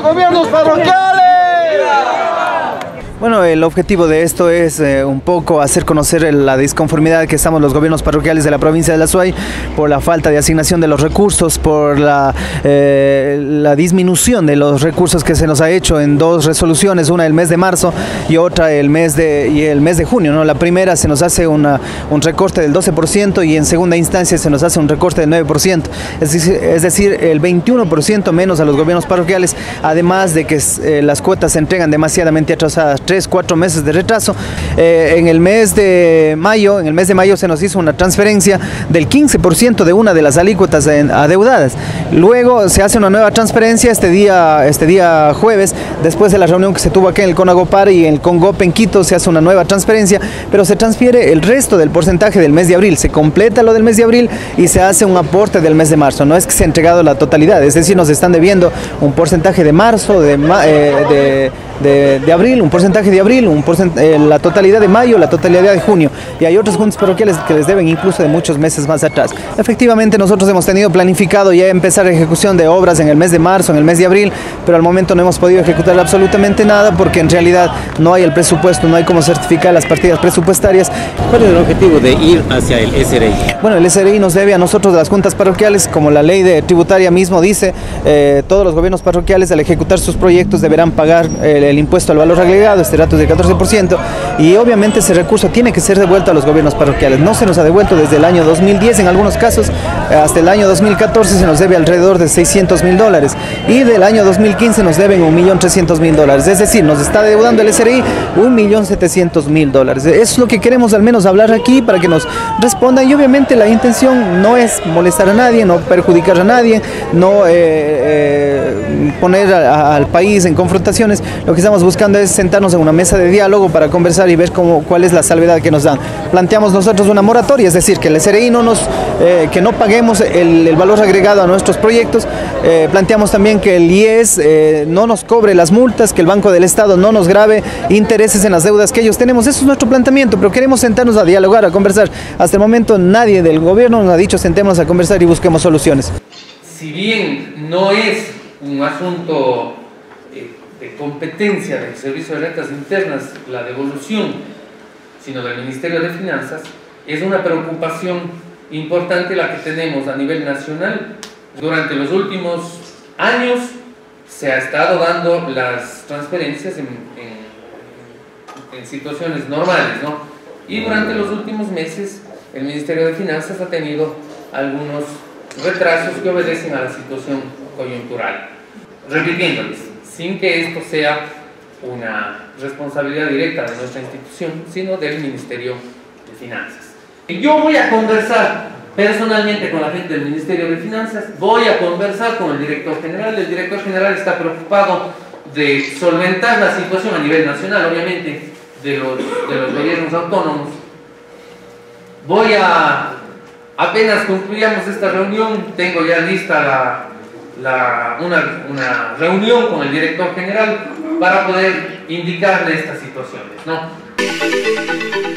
gobiernos parroquiales! Bueno, el objetivo de esto es un poco hacer conocer la disconformidad que estamos los gobiernos parroquiales de la provincia de La Suay por la falta de asignación de los recursos, por la disminución de los recursos que se nos ha hecho en dos resoluciones, una el mes de marzo y otra el mes de junio, ¿no? La primera se nos hace un recorte del 12% y en segunda instancia se nos hace un recorte del 9%, es decir, el 21% menos a los gobiernos parroquiales, además de que las cuotas se entregan demasiadamente atrasadas. 3-4 meses de retraso. En el mes de mayo se nos hizo una transferencia del 15% de una de las alícuotas adeudadas. Luego se hace una nueva transferencia este día jueves, después de la reunión que se tuvo aquí en el CONAGOPAR y en el CONGOP en Quito, se hace una nueva transferencia, pero se transfiere el resto del porcentaje del mes de abril, se completa lo del mes de abril y se hace un aporte del mes de marzo. No es que se ha entregado la totalidad, es decir, nos están debiendo un porcentaje de marzo, de abril, un porcentaje de abril, la totalidad de mayo, la totalidad de junio, y hay otras juntas parroquiales que les deben incluso de muchos meses más atrás. Efectivamente, nosotros hemos tenido planificado ya empezar la ejecución de obras en el mes de marzo, en el mes de abril, pero al momento no hemos podido ejecutar absolutamente nada porque en realidad no hay el presupuesto, no hay cómo certificar las partidas presupuestarias. ¿Cuál es el objetivo de ir hacia el SRI? Bueno, el SRI nos debe a nosotros de las juntas parroquiales, como la ley tributaria mismo dice, todos los gobiernos parroquiales al ejecutar sus proyectos deberán pagar el impuesto al valor agregado, este dato es del 14%, y obviamente ese recurso tiene que ser devuelto a los gobiernos parroquiales. No se nos ha devuelto desde el año 2010, en algunos casos hasta el año 2014 se nos debe alrededor de $600.000 y del año 2015 nos deben $1.300.000, es decir, nos está deudando el SRI $1.700.000. Eso es lo que queremos al menos hablar aquí para que nos respondan, y obviamente la intención no es molestar a nadie, no perjudicar a nadie, no poner al país en confrontaciones. Lo que estamos buscando es sentarnos en una mesa de diálogo para conversar y ver cuál es la salvedad que nos dan. Planteamos nosotros una moratoria, es decir, que el SRI que no paguemos el valor agregado a nuestros proyectos. Planteamos también que el IES no nos cobre las multas, que el Banco del Estado no nos grave intereses en las deudas que ellos tenemos. Eso es nuestro planteamiento, pero queremos sentarnos a dialogar, a conversar. Hasta el momento nadie del gobierno nos ha dicho sentémonos a conversar y busquemos soluciones. Si bien no es un asunto de competencia del Servicio de Rentas Internas la devolución, sino del Ministerio de Finanzas, es una preocupación importante la que tenemos a nivel nacional. Durante los últimos años se ha estado dando las transferencias en situaciones normales, ¿no? Y durante los últimos meses el Ministerio de Finanzas ha tenido algunos retrasos que obedecen a la situación coyuntural. Repitiéndoles, sin que esto sea una responsabilidad directa de nuestra institución, sino del Ministerio de Finanzas. Yo voy a conversar personalmente con la gente del Ministerio de Finanzas, voy a conversar con el director general. El director general está preocupado de solventar la situación a nivel nacional, obviamente, de los gobiernos autónomos. Apenas concluyamos esta reunión, tengo ya lista una reunión con el director general para poder indicarle estas situaciones, ¿no?